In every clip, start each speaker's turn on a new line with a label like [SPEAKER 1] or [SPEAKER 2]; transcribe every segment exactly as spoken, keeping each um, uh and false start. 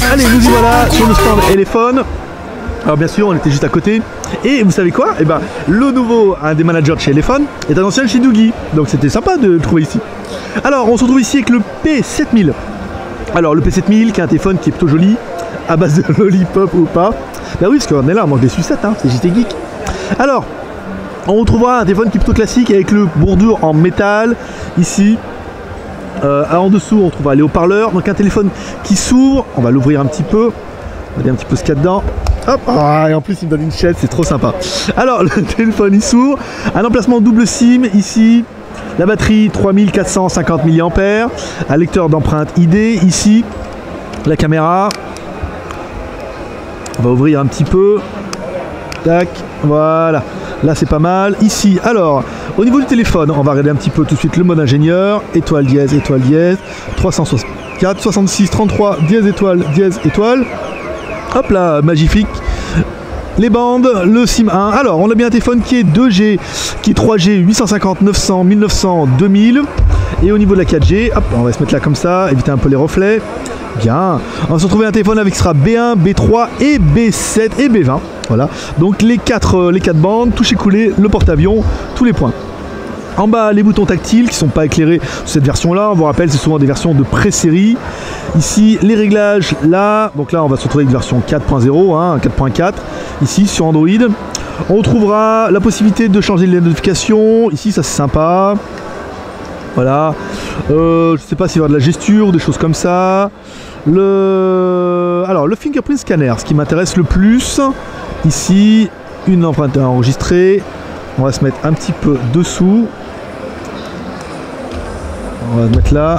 [SPEAKER 1] Allez, nous y voilà sur le stand Elephone. Alors bien sûr, on était juste à côté. Et vous savez quoi? Eh ben, le nouveau, un des managers de chez Elephone, est un ancien de chez Doogie. Donc c'était sympa de le trouver ici. Alors, on se retrouve ici avec le P sept mille. Alors, le P sept mille, qui est un téléphone qui est plutôt joli, à base de lollipop ou pas. Ben oui, parce qu'on est là, on mange des sucettes, hein, c'est J T Geek. Alors, on retrouvera un téléphone qui est plutôt classique avec le bordure en métal, ici. Euh, en dessous, on trouvera les haut-parleurs. Donc un téléphone qui s'ouvre. On va l'ouvrir un petit peu. On va regarder un petit peu ce qu'il y a dedans. Hop, ah, et en plus il me donne une chaise, c'est trop sympa. Alors le téléphone il s'ouvre. Un emplacement double SIM ici. La batterie trois mille quatre cent cinquante milliampères. Un lecteur d'empreinte I D ici. La caméra. On va ouvrir un petit peu. Tac, voilà. Là c'est pas mal. Ici, alors, au niveau du téléphone, on va regarder un petit peu tout de suite le mode ingénieur. Étoile dièse, étoile dièse. trois cent soixante-quatre, soixante-six, trente-trois, dièse, étoile, dièse, étoile. Hop là, magnifique. Les bandes, le SIM un. Alors, on a bien un téléphone qui est deux G, qui est trois G, huit cent cinquante, neuf cents, mille neuf cents, deux mille. Et au niveau de la quatre G, hop, on va se mettre là comme ça, éviter un peu les reflets. Bien. On va se retrouver un téléphone avec qui sera B un, B trois et B sept et B vingt. Voilà. Donc les quatre, les quatre bandes, toucher coulé, le porte-avions, tous les points. En bas, les boutons tactiles qui ne sont pas éclairés sur cette version-là. On vous rappelle, c'est souvent des versions de pré-série. Ici, les réglages, là. Donc là, on va se retrouver avec une version quatre point zéro, hein, quatre point quatre. Ici, sur Android. On retrouvera la possibilité de changer les notifications. Ici, ça c'est sympa. Voilà. Euh, je ne sais pas s'il va y avoir de la gesture ou des choses comme ça. Le... Alors, le fingerprint scanner, ce qui m'intéresse le plus. Ici, une empreinte enregistrée. On va se mettre un petit peu dessous. On va se mettre là.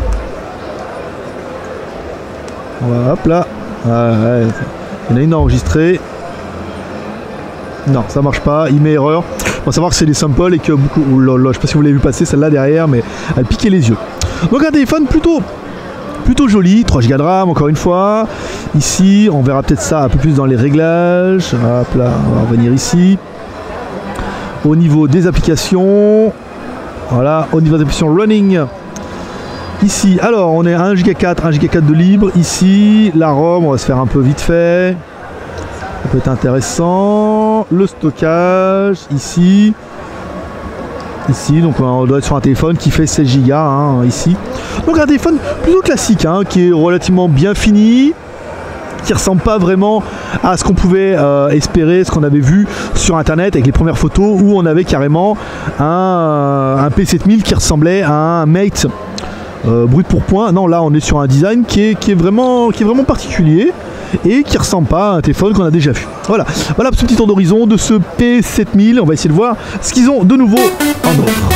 [SPEAKER 1] On va, hop là. Ah, ouais. Il y en a une enregistrée. Non, ça marche pas. Il met erreur. On va savoir que c'est des samples et que beaucoup. Oh là là, je sais pas si vous l'avez vu passer celle-là derrière, mais elle piquait les yeux. Donc un téléphone plutôt, plutôt joli. trois giga de RAM encore une fois. Ici, on verra peut-être ça un peu plus dans les réglages. Hop là, on va revenir ici. Au niveau des applications, voilà, au niveau des applications running, ici, alors on est à un giga quatre, un giga quatre de libre, ici, la ROM, on va se faire un peu vite fait, ça peut être intéressant, le stockage, ici, ici, donc on doit être sur un téléphone qui fait seize giga, hein, ici, donc un téléphone plutôt classique, hein, qui est relativement bien fini, qui ressemble pas vraiment à ce qu'on pouvait euh, espérer, ce qu'on avait vu sur internet avec les premières photos où on avait carrément un, un P sept mille qui ressemblait à un Mate euh, brut pour point. Non, là on est sur un design qui est, qui est, vraiment, qui est vraiment particulier et qui ressemble pas à un téléphone qu'on a déjà vu. Voilà, voilà ce petit tour d'horizon de ce P sept mille. On va essayer de voir ce qu'ils ont de nouveau en offre.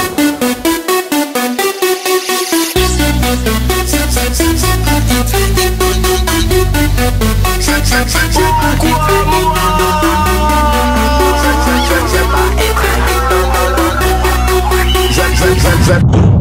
[SPEAKER 2] Zap, zap, zap, zap.